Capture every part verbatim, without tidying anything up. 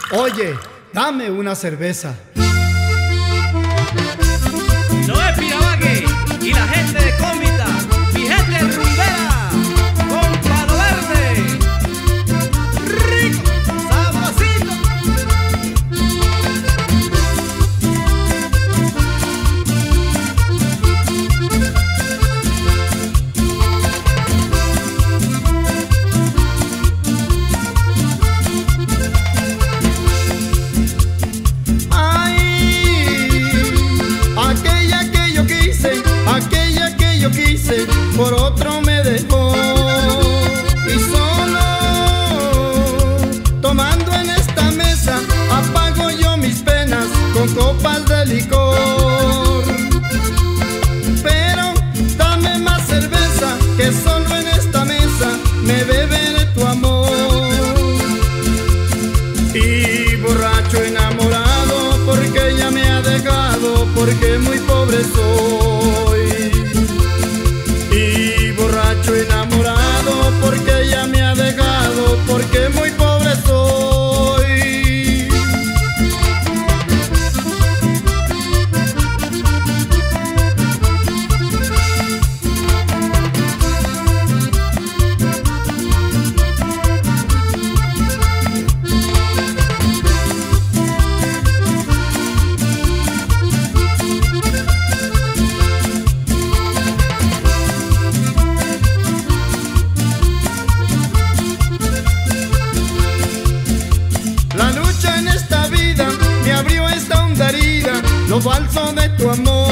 Oye, dame una cerveza. Noé Pirabaque y la gente de Cómita, mi gente rumbera, con Palo Verde. Rico, sabrosito. Quise, por otro me dejó, y solo tomando en esta mesa apago yo mis penas con copas de licor. Pero dame más cerveza, que solo en esta mesa me beberé tu amor. Y borracho enamorado, porque ella me ha dejado, porque muy pobre soy. Y borracho enamorado, porque ella me ha dejado, porque muy pobre soy. Lo falso de tu amor,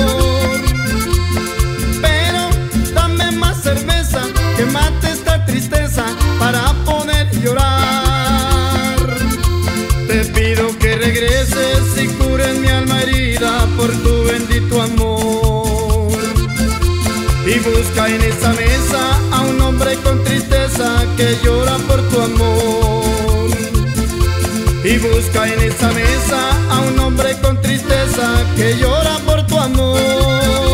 pero dame más cerveza que mate esta tristeza para poder llorar. Te pido que regreses y cures mi alma herida por tu bendito amor. Y busca en esa mesa a un hombre con tristeza que llora por tu amor. Y busca en esa mesa a un hombre con tristeza que llora por tu amor.